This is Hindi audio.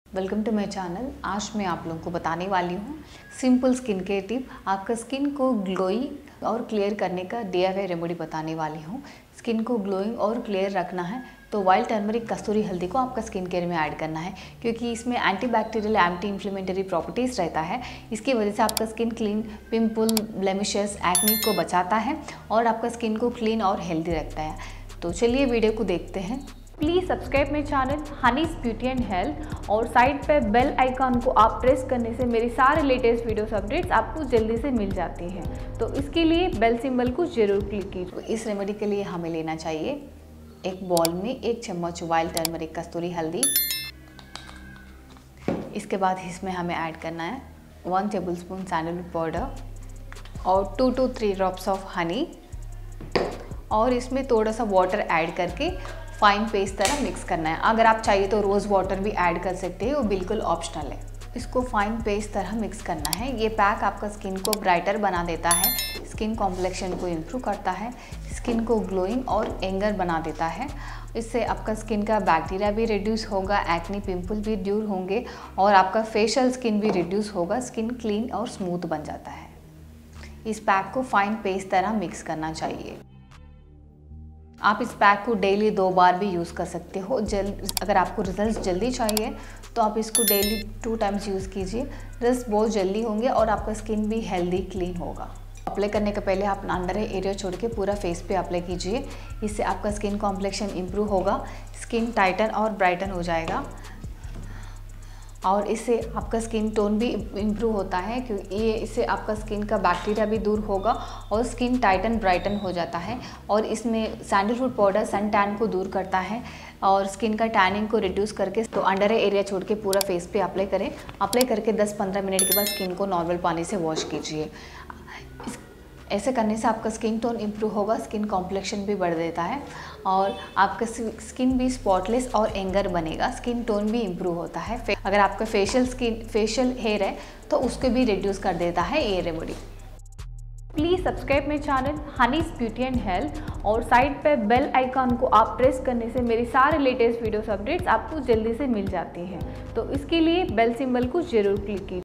Welcome to my channel. आज मैं आप लोगों को बताने वाली हूँ सिंपल स्किन केयर टिप। आपका स्किन को ग्लोइंग और क्लियर करने का DIY रेमेडी बताने वाली हूँ। स्किन को ग्लोइंग और क्लियर रखना है तो वाइल्ड टर्मरिक कस्तूरी हल्दी को आपका स्किन केयर में ऐड करना है, क्योंकि इसमें एंटीबैक्टीरियल एंटी इन्फ्लेमेटरी प्रॉपर्टीज़ रहता है। इसकी वजह से आपका skin clean, pimple, blemishes, acne को बचाता है और आपका स्किन को क्लीन और हेल्दी रखता है। तो चलिए वीडियो को देखते हैं। Please subscribe my channel Honey's beauty and health और साइड पे बेल आइकॉन को आप प्रेस करने से मेरी सारे लेटेस्ट वीडियोस अपडेट्स आपको जल्दी से मिल जाती हैं। तो इसके लिए बेल सिंबल को ज़रूर क्लिक कीजिए। तो इस रेमेडी के लिए हमें लेना चाहिए एक बॉल में 1 चम्मच वाइल्ड टर्मरिक कस्तूरी हल्दी। इसके बाद इसमें हमें ऐड करना है 1 टेबलस्पून सैंडलवुड पाउडर और 2 to 3 ड्रॉप्स ऑफ हनी, और इसमें थोड़ा सा वाटर ऐड करके फाइन पेस्ट तरह मिक्स करना है। अगर आप चाहिए तो रोज़ वाटर भी ऐड कर सकते हैं, वो बिल्कुल ऑप्शनल है। इसको फाइन पेस्ट तरह मिक्स करना है। ये पैक आपका स्किन को ब्राइटर बना देता है, स्किन कॉम्प्लेक्शन को इम्प्रूव करता है, स्किन को ग्लोइंग और एंगर बना देता है। इससे आपका स्किन का बैक्टीरिया भी रिड्यूस होगा, एक्ने पिंपल भी दूर होंगे और आपका फेशियल स्किन भी रिड्यूस होगा। स्किन क्लीन और स्मूथ बन जाता है। इस पैक को फाइन पेस्ट तरह मिक्स करना चाहिए। आप इस पैक को डेली 2 बार भी यूज़ कर सकते हो। अगर आपको रिजल्ट जल्दी चाहिए तो आप इसको डेली 2 टाइम्स यूज़ कीजिए। रिजल्ट बहुत जल्दी होंगे और आपका स्किन भी हेल्दी क्लीन होगा। अप्लाई करने के पहले आप अंडर एरिया छोड़ के पूरा फेस पे अप्लाई कीजिए। इससे आपका स्किन कॉम्प्लेक्शन इम्प्रूव होगा, स्किन टाइटन और ब्राइटन हो जाएगा और इससे आपका स्किन टोन भी इम्प्रूव होता है, क्योंकि इससे आपका स्किन का बैक्टीरिया भी दूर होगा और स्किन टाइटन ब्राइटन हो जाता है। और इसमें सैंडलवुड पाउडर सन टैन को दूर करता है और स्किन का टैनिंग को रिड्यूस करके। तो अंडर एरिया छोड़ के पूरा फेस पे अप्लाई करें। अप्लाई करके 10-15 मिनट के बाद स्किन को नॉर्मल पानी से वॉश कीजिए। ऐसे करने से आपका स्किन टोन इम्प्रूव होगा, स्किन कॉम्प्लेक्शन भी बढ़ देता है और आपका स्किन भी स्पॉटलेस और एंगर बनेगा। स्किन टोन भी इम्प्रूव होता है। अगर आपका फेशियल हेयर है तो उसको भी रिड्यूस कर देता है ये remedy. Please subscribe my channel Honey's beauty and health और साइड पे बेल आइकॉन को आप प्रेस करने से मेरी सारे लेटेस्ट वीडियोस अपडेट्स आपको जल्दी से मिल जाती हैं। तो इसके लिए बेल सिंबल को ज़रूर क्लिक कीजिए।